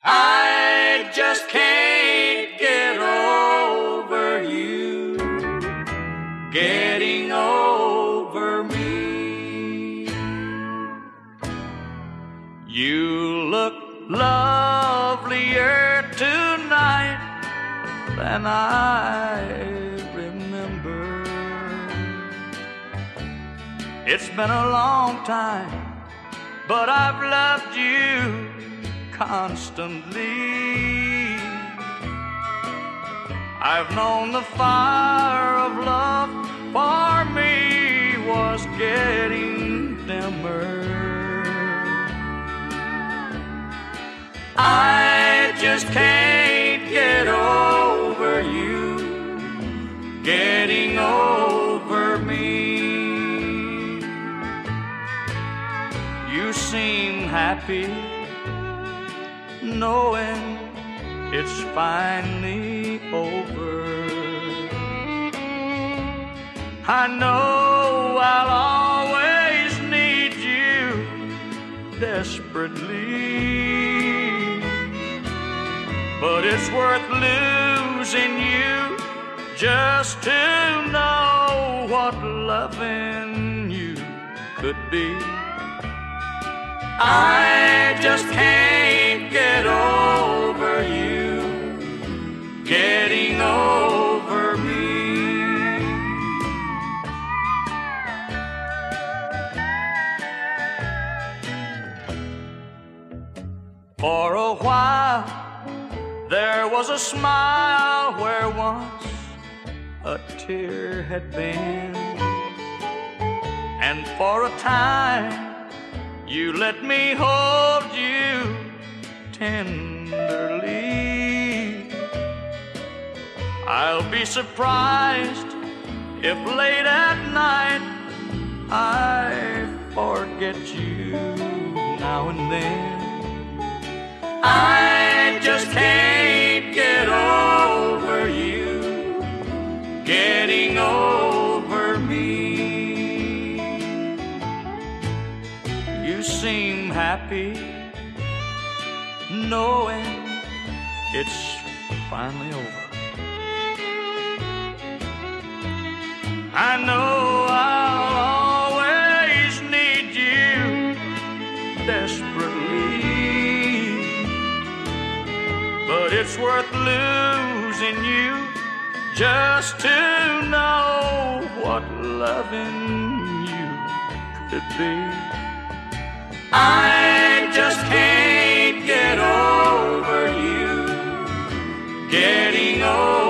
I just can't get over you getting over me. You look lovelier tonight than I remember. It's been a long time, but I've loved you constantly. I've known the fire of love for me was getting dimmer. I just can't get over you getting over me. You seem happy knowing it's finally over. I know I'll always need you desperately, but it's worth losing you just to know what loving you could be. I just can't get over you getting over me. For a while there was a smile where once a tear had been, and for a time you let me hold you tenderly. I'll be surprised if late at night I forget you now and then. I just can't get over you getting over me. You seem happy knowing it's finally over. I know I'll always need you desperately, but it's worth losing you just to know what loving you could be. I just can't get over you getting over